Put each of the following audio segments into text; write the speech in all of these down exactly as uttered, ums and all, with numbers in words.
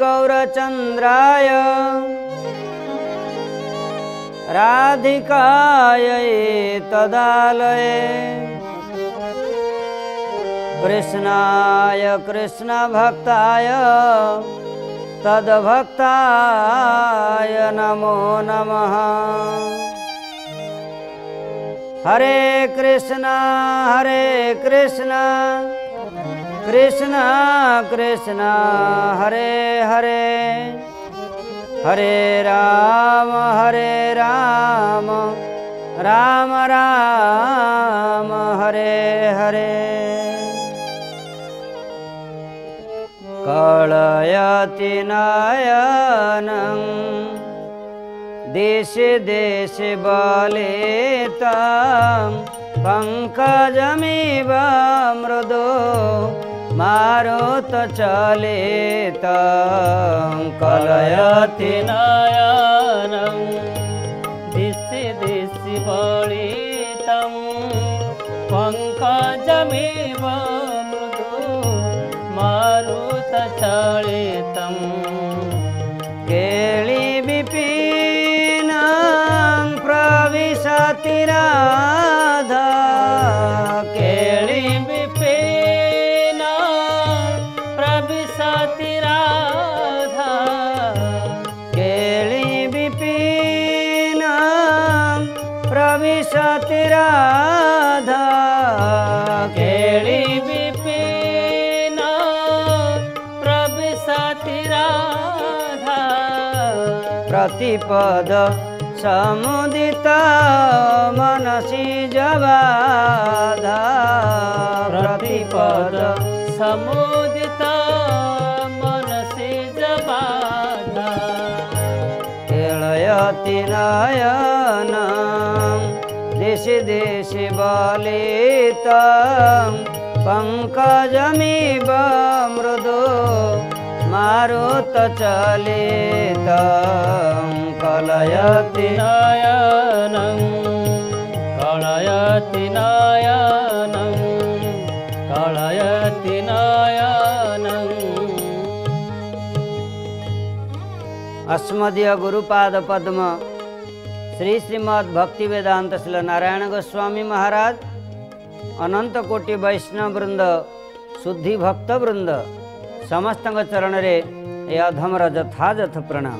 गौरचन्द्राय राधिकायै तदालये कृष्णाय कृष्णभक्ताय तद्भक्ताय नमो नमः। हरे कृष्णा हरे कृष्णा कृष्णा कृष्णा हरे हरे हरे राम हरे राम राम राम हरे हरे। कलयति नयनं देशे देशे बलितं पंकजमिव मृदो मारुतचलितं। कलयति नयनं देशे देशे बलितं पंकजमिव मृदो मारुतचलितं। केळि विपिनं प्रविशति राधा केळि विपिनं प्रविशति राधा केळि विपिनं प्रविशति राधा केळि प्रतिपद समुदित मनसि जबाधा प्रतिपद समुदित मनसि जबाधा। केळयति नयनं देशे देशे बलितं पंकजमिव मृदो मारुतचलितं। कलयति नयनं कलयति नयनं कलयति नयनं। अस्मदीय गुरुपाद पद्म श्री श्रीमद् भक्ति वेदांत श्री नारायण गोस्वामी महाराज अनंत कोटि वैष्णव वृंद शुद्धि भक्त वृंद समस्त चरण रे ए अधमर यथायथ प्रणाम।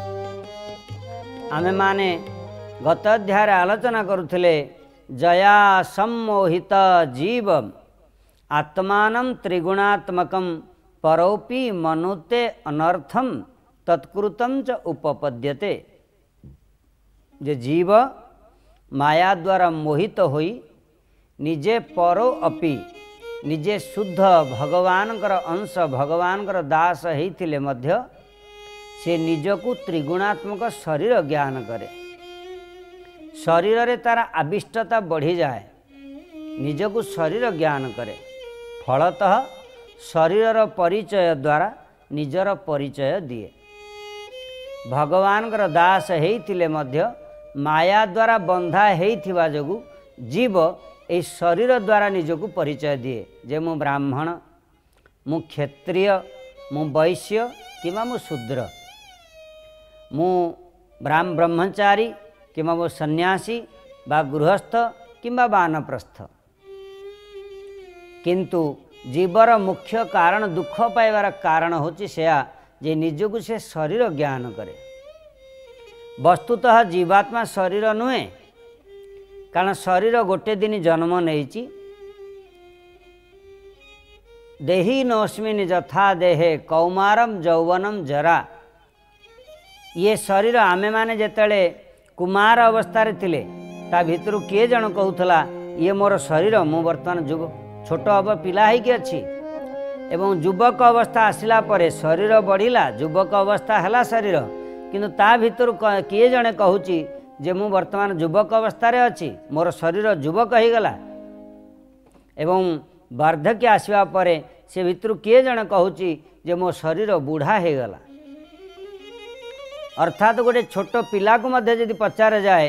आमे माने गत अध्याय आलोचना करुथिले जया सम्मोहित जीव आत्मानं त्रिगुणात्मकं परोपि मनुते अनर्थम तत्कृतं च उपपद्यते। जे जीव माया द्वारा मोहित होई निजे परो अपि निजे शुद्ध भगवानकर अंश भगवानकर दास होइथिले मध्य से निजकु त्रिगुणात्मक शरीर ज्ञान करे। शरीर रे तार आविष्टता बढ़ी जाए निजकु शरीर ज्ञान करे। फलतः शरीर परिचय द्वारा निजर परिचय दिए। भगवानकर दास होइथिले मध्य माया द्वारा बंधा होइथिबा जोगु जीव ए शरीर द्वारा निजकु परिचय दिए जे मु ब्राह्मण मु क्षत्रिय मु वैश्य किंवा मु शूद्र मु ब्राह्म ब्रह्मचारी किंवा मु सन्यासी बा गृहस्थ किंवा वानप्रस्थ। किंतु जीवर मुख्य कारण दुख पाइबार कारण होची सेया जे निजकु से शरीर ज्ञान करे। वस्तुतः जीवात्मा शरीर नुहे कारण शरीर गोटे दिन जन्म नहीं। देही नोस्मिन यथा देहे कौमारम यौवनम जरा। ये शरीर आमे माने जेतले कुमार अवस्था थिले ता भितर किए जन कहूला ये मोर शरीर मु वर्तमान जुब छोट अब पिला होगी अच्छी एवं युवक अवस्था आसला परे शरीर बढ़िला युवक अवस्था है शरीर किंतु ता भितर किए जने कहूची जे मु वर्तमान युवक अवस्था रे अच्छी मोर शरीर युवक हो गला एवं वार्धक्य आसवा परे से भितर किए जने कहूची जे मो शरीर बुढ़ा हो गला। अर्थात गोटे छोट पिला को मध्य यदि पचारे जाए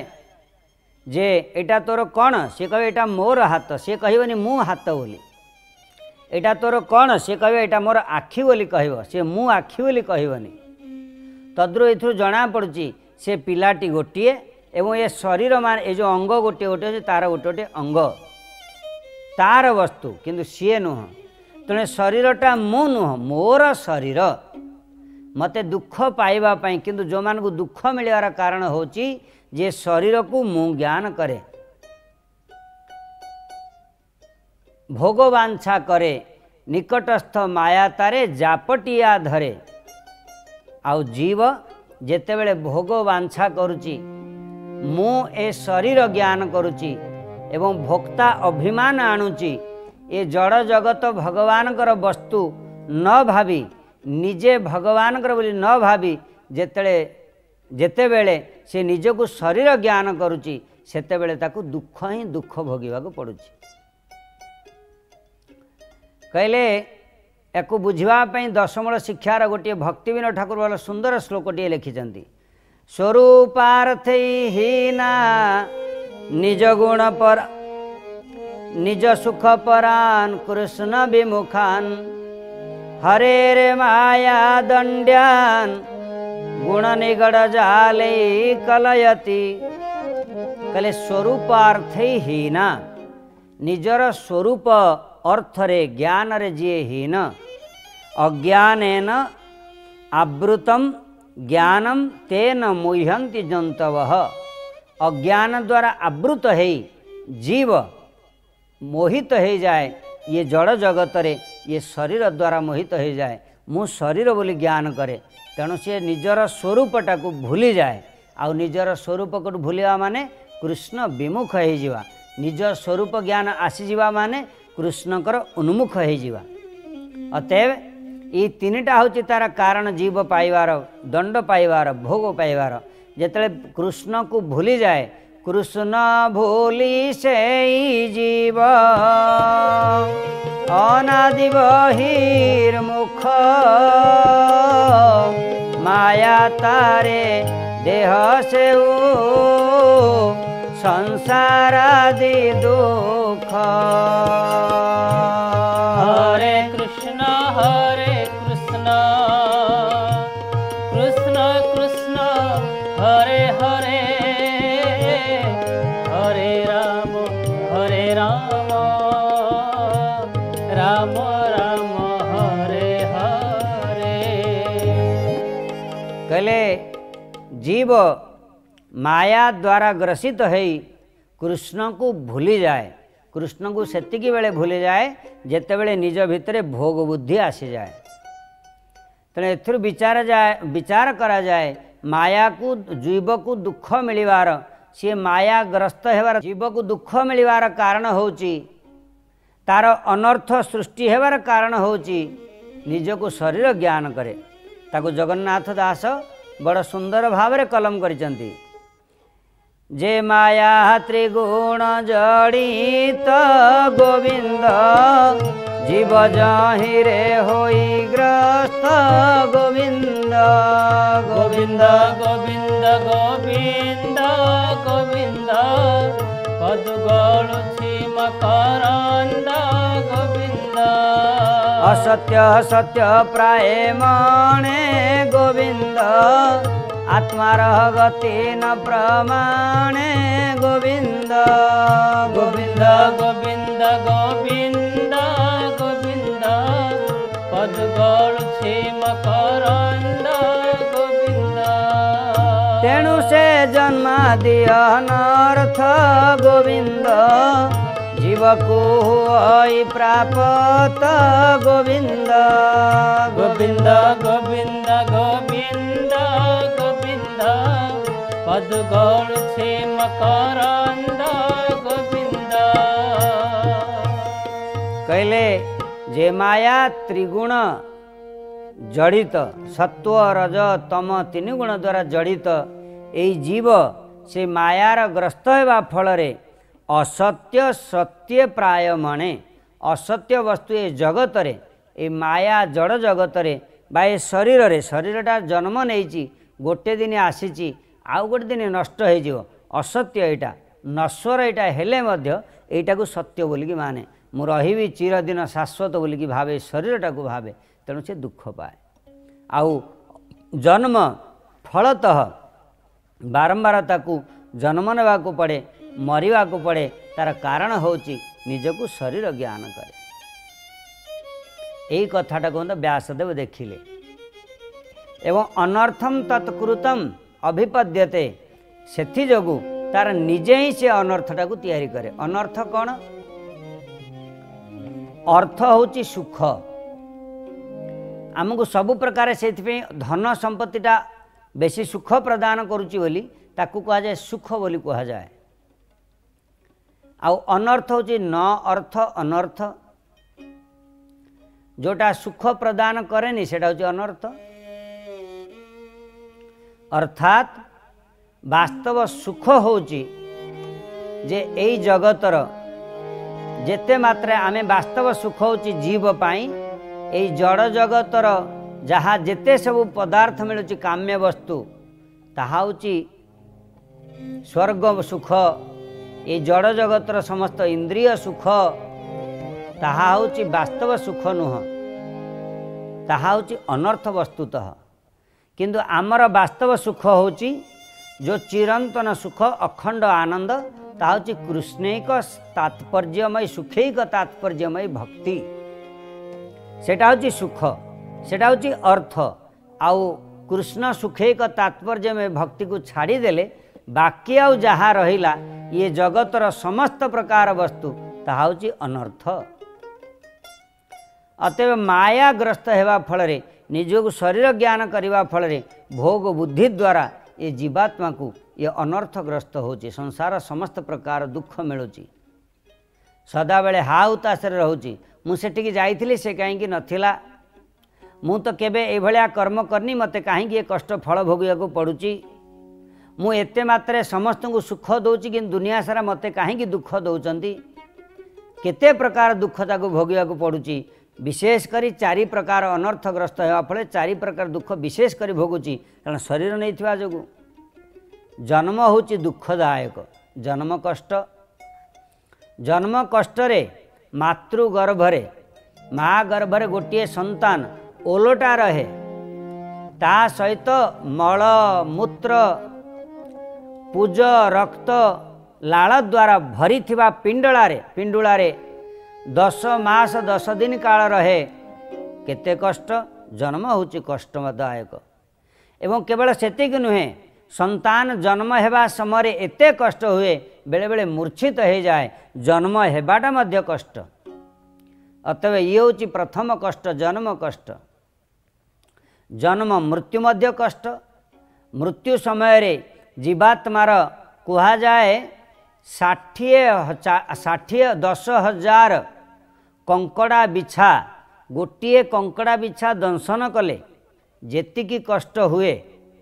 जे एटा तोर कौन सी कहे एटा मोर हाथ सी कहबनी मु हाथ बोली एटा तोर कौन सी कह एटा मोर आखि बोली कह सी मु आखि बोली कहबनी तद्रु एथु जना पड़ुची से पिलाटी गोटे एवं ये शरीर मान ये जो अंग गोटे गोटे तार गोटे गोटे अंग तार वस्तु किंतु सी नुह तेणु शरीरटा मु नुह मोर शरीर मते दुख पाइबा पई किंतु जो मान को दुख मिलवार कारण होची जे शरीर को मु ज्ञान करे भोगवांछा करे निकटस्थ माया तारे जापटिया धरे आउ जीव जेते बेले भोगवांछा करुची मु ए शरीर ज्ञान करुची एवं भोक्ता अभिमान आणुची ए जड़ जगत भगवान कर वस्तु न भावी निजे भगवान कर बोली न भावी जेते जेते बेले से निजको शरीर ज्ञान करुची सेते बेले ताकू दुख ही दुख भोगिबा को पड़ुची कहले याकू बुझापी दशमूल शिक्षार गोटे भक्ति विनोद ठाकुर वाला सुंदर श्लोकटे लिखिं स्वरूपार्थहीना निज गुण पर निज सुख परान कृष्ण विमुखान हरे रे माया दंड्यान गुण निगड़ जाले कलयति कहले स्वरूपार्थहीना निजर स्वरूप अर्थरे ज्ञान रे जी हीन अज्ञानेन आवृतम ज्ञानम तेन मुह्यंति जंतवः अज्ञान द्वारा आवृत है जीव मोहित हो जाए ये जड़ जगत रे ये शरीर द्वारा मोहित हो जाए मु शरीर बोली ज्ञान करे तेणु सी निजर स्वरूपटा को भूली जाए आउ निजर स्वरूप को भूलिया माने कृष्ण विमुख हो जावा निज स्वरूप ज्ञान आसीजा माने कृष्णकर उन्मुख हो जावा अतएव ये तीनटा हूँ तार कारण जीव पाइबार दंड पाइबार भोग पाइबार जेते कृष्ण को भूली जाए कृष्ण भूली से जीव अनादि बहिर्मुख माया तारे देह से संसारादि दुख हरे कृष्ण हरे कृष्ण कृष्ण कृष्ण हरे हरे हरे राम हरे राम राम राम हरे हरे कहले जीव माया द्वारा ग्रसित है कृष्ण को भूली जाए कृष्ण को सेतिकी बेले भूली जाए जेते बेले निज भितरे भोग बुद्धि आसी जाए तेणु एथुर विचार जाए विचार करा जाए माया को जीव को दुख मिलिबार सी माया ग्रस्त हेबार जीव को दुख मिलिबार कारण होची तार अनर्थ सृष्टि हेबार कारण होची निज को शरीर ज्ञान करे ताको जगन्नाथ दास बड़ सुंदर भाव कलम करिसंती जे माया त्रिगुण जड़ित गोविंद जीव जाहिरे होई ग्रस्त गोविंद गोविंद गोविंद गोविंद गोविंद पद गलुछि मकरंद गोविंद असत्य सत्य प्राय मणे गोविंद आत्मार गति न प्रमाणे गोविंद गोविंद गोविंद गोविंद गोविंद पद गलुछि मकरंद गोविंद तेणु से जन्मादि अनर्थ गोविंद जीव को होई प्राप्त गोविंद गोविंद गोविंद गोविंद गोविंद पद गलुछि मकरंद गोविंद कहले जे माया त्रिगुण जड़ित सत्व रज तम तीन गुण द्वारा जड़ित यही जीव से मायार ग्रस्त होगा फल असत्य सत्य प्राय मणे असत्य वस्तु ए जगत रे ए माया जड़ जगत रे बा ए शरीर रे शरीरटा जन्म नहीं गोटे दिन आसी आउ गोटे दिन नष्ट हो असत्य यहाँ नश्वर यहाँ हेले मध्य एटा को सत्य बोलिकी माने ମୁଁ ରହିବି ଚିରଦିନ ଶାଶ୍ୱତ ବୋଲିକି ଭାବେ, ଶରୀରଟାକୁ ଭାବେ, ତେଣୁ ସେ ଦୁଃଖ ପାଏ। ଆଉ ଜନ୍ମ ଫଳତଃ ବାରମ୍ବାର ତାକୁ ଜନ୍ମ ନେବାକୁ ପଡ଼େ, ମରିବାକୁ ପଡ଼େ। ତାର କାରଣ ହେଉଛି ନିଜକୁ ଶରୀର ଜ୍ଞାନ କରେ। ଏହି କଥାଟାକୁ ମଧ୍ୟ ବ୍ୟାସଦେବ ଦେଖିଲେ ଏବଂ ଅନର୍ଥମ ତତ୍କୃତମ୍ ଅଭିପଦ୍ୟତେ, ସେଥିଯୋଗୁଁ ତାର ନିଜେ ହିଁ ସେ ଅନର୍ଥଟାକୁ ତିଆରି କରେ। ଅନର୍ଥ କ'ଣ? ଅର୍ଥ ହେଉଛି ସୁଖ। ଆମକୁ ସବୁ ପ୍ରକାର ସେଇଥିପାଇଁ ଧନ ସମ୍ପତ୍ତିଟା ବେଶୀ ସୁଖ ପ୍ରଦାନ କରୁଛି ବୋଲି ତାକୁ କୁହାଯାଏ ସୁଖ ବୋଲି କୁହାଯାଏ। ଆଉ ଅନର୍ଥ ହେଉଛି ନ ଅର୍ଥ ଅନର୍ଥ, ଯେଉଁଟା ସୁଖ ପ୍ରଦାନ କରେନି ସେଇଟା ହେଉଛି ଅନର୍ଥ। ଅର୍ଥାତ୍ ବାସ୍ତବ ସୁଖ ହେଉଛି ଯେ ଏଇ ଜଗତର ଯେତେ ମାତ୍ରା ଆମେ ବାସ୍ତବ ସୁଖ ହେଉଛି ଜୀବ ପାଇଁ, ଏଇ ଜଡ଼ ଜଗତର ଯାହା ଯେତେ ସବୁ ପଦାର୍ଥ ମିଳୁଛି କାମ୍ୟ ବସ୍ତୁ, ତାହା ହେଉଛି ସ୍ୱର୍ଗ ସୁଖ। এই জড় জগতর সমস্ত ইন্দ্রিয় সুখ তাহা হচ্ছে বাস্তব সুখ নুহ, তাহা হচ্ছে অনর্থ বস্তুতঃ। কিন্তু আমার বাস্তব সুখ হচ্ছে যে চিরন্তন সুখ অখণ্ড আনন্দ, তাহা হচ্ছে কৃষ্ণৈক তাৎপর্যময় সুখৈক তাৎপর্যময় ভক্তি। সেটা হচ্ছে সুখ, সেটা হচ্ছে অর্থ। আউ কৃষ্ণ সুখৈক তাৎপর্যময় ভক্তিকে ছাড়িদেলে বাকি আউ যাহা রহিলা ये जगतर समस्त प्रकार वस्तु ताहा होची अनर्थ। अतएव मायाग्रस्त हेबा फलरे निजको शरीर ज्ञान करने फलरे भोग बुद्धि द्वारा ये जीवात्मा को ये अनर्थग्रस्त होची। संसार समस्त प्रकार दुख मिलुची, सदा बेले हा उतास रोची। मु सेठिकी जाइथिली से कहीं नथिला, मु तो केबे ए भलिया कर्म करनी, मते कहीं ये कष्ट फल भोगिया को पड़ुची। मु एते मात्रे समस्त को सुख दौची कि दुनिया सारा मते कहीं दुख दौरान। केते प्रकार दुख ताको भोगिया को पड़ुची। विशेष करी चारि प्रकार अनर्थग्रस्त होगा फल चारि प्रकार दुख विशेष करी भोगुची, कारण शरीर नहीं थिबा जोगु। जन्म होची दुखदायक, जन्म कष्ट। जन्म कष्टरे मातृ गर्भरे माँ गर्भरे गोटे संतान ओलटा रहे, ता सहित मल मूत्र पूज रक्त लाल द्वारा भरी थिबा पिंडलारे पिंडुलारे दस मास दस दिन काल रहे। केते कष्ट। जन्म होची कष्टदायक। एवं केवल सेतिक नुहे, संतान जन्म हेबा समय एते कष्ट हुए, बेले बेले मूर्छित हो जाए। जन्म हेबाटा मध्य कष्ट। अतएव ये होची प्रथम कष्ट, जन्म कष्ट। जन्म मृत्यु मध्य कष्ट। मृत्यु समय रे जीवात्मार कुहा जाए षाठिए षाठिए दस हजार कंकड़ा बिछा गोटे कंकड़ा बिछा दंशन कले जेतिकी कष्ट हुए,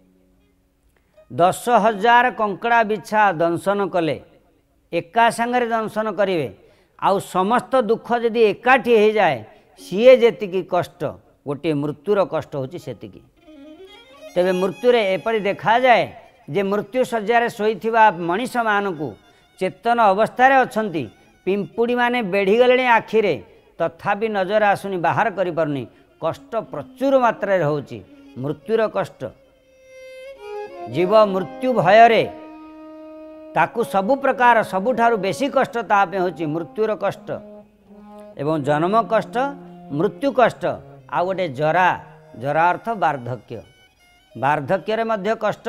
दस हजार कंकड़ा बिछा दंशन कले एका संगे दंशन करेंगे। आउ समस्त दुख यदि एकाठी हो जाए, सीए जेतिकी कष्ट, गोटे मृत्युर कष्ट होची सेतिकी। तेबे मृत्युरे एपरि देखा जाए जे मृत्यु शय्यारे शोइथिबा मनीष मानकु चेतन अवस्थारे अछंती, पिंपुड़ी माने बेढ़ी गले आखिरे, तथापि नजर आसुनी, बाहर करि पारुनी। कष्ट प्रचुर मात्रा होची, मृत्युर कष्ट। जीव मृत्यु भयरे ताकु सबु प्रकार सबुठारु बेसी कष्ट तापे होची मृत्युर कष्ट। एवं जन्म कष्ट, मृत्यु कष्ट, आ गोटे जरा। जरा अर्थ वार्धक्य। वार्धक्य मध्य कष्ट।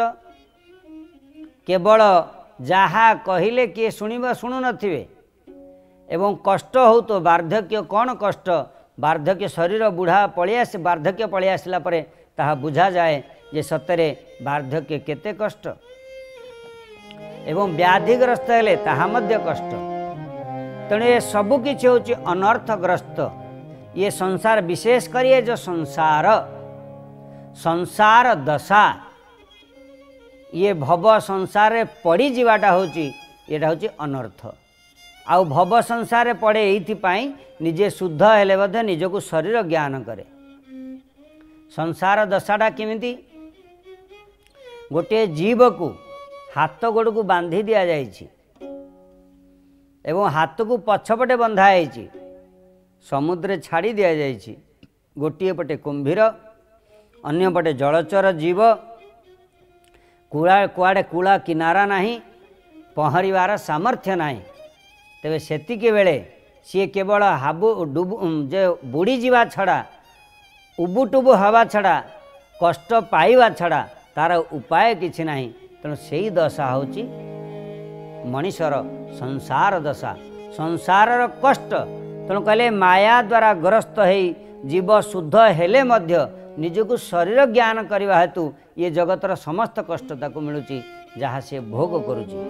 केवल जहा कहिले किए शुणव शुणु नथिबे। एवं कष्ट हो तो वार्धक्य कौन कष्ट? वार्धक्य शरीर बुढ़ा पलि आसे, वार्धक्य पलि आसला परे ताहा बुझा जाए जे सतरे वार्धक्य केते कष्ट। एवं व्याधिग्रस्त हेले ताहा मध्य कष्ट। तेणु ये सबु किछि होछि अनर्थग्रस्त। ये संसार विशेष करिए जो संसार संसार दशा, ये भव संसार पड़ी जीवाटा होची, एटा होची अनर्थ। आउ भव संसार पड़े एइथिपाई निजे शुद्ध हेले बधे निजको शरीर ज्ञान करे। संसार दशाटा केमिति? गोटे जीव को हाथ गोड़ को बांधी दिया जाइछि एवं हाथ को पछपटे बंधा है, समुद्र छाड़ी दि जाइछि। गोटे पटे कुंभीर अन्य पटे जलचर जीव कूड़ा कुआड़े कूला किनारा नहीं पहरिवार सामर्थ्य नहीं। तेबे सेतिके बेले सी केवल हाबु डुबु जे बुड़ी जीवा छड़ा उबुटुबु हवा छड़ा कष्ट पाइबा छड़ा तार उपाय किछि नहीं। तेणु से दशा होची मनीषर संसार दशा संसारर कष्ट। तेणु कहले माया द्वारा ग्रस्त है जीव शुद्ध हेले मध्य निजको शरीर ज्ञान करने हेतु ये जगतर समस्त कष्ट ताको मिलुची जहाँ से भोग करुची।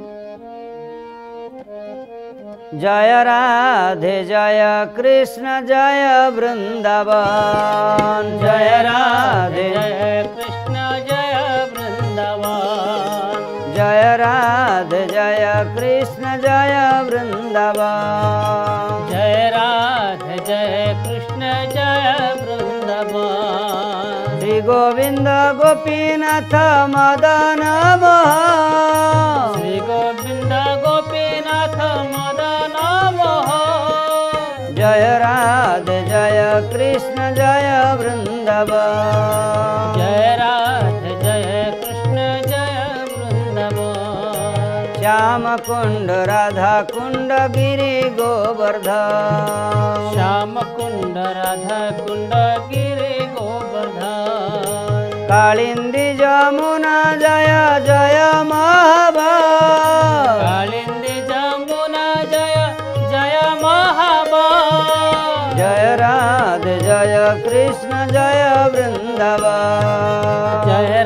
जय राधे जय कृष्ण जय वृंदावन जय राधे जय कृष्ण जय वृंदावन जय राधे जय कृष्ण जय वृंदावन जय राधे जय कृष्ण जय वृंदावन श्री गोविंद गोपीनाथ मदन मोहन श्री गोविंद गोपीनाथ मदन मोहन जय राधे जय कृष्ण जय वृंदावन जय राधे जय कृष्ण जय वृंदावन श्याम कुंड राधा कुंड गिरि गोवर्धन श्याम कुंड राधा कुंड गिरि गोवर्धन कालिंदी जमुना जय जय महाभाग कालिंदी जमुना जय जय महाभाग जय राधे जय कृष्ण जय वृंदावन जय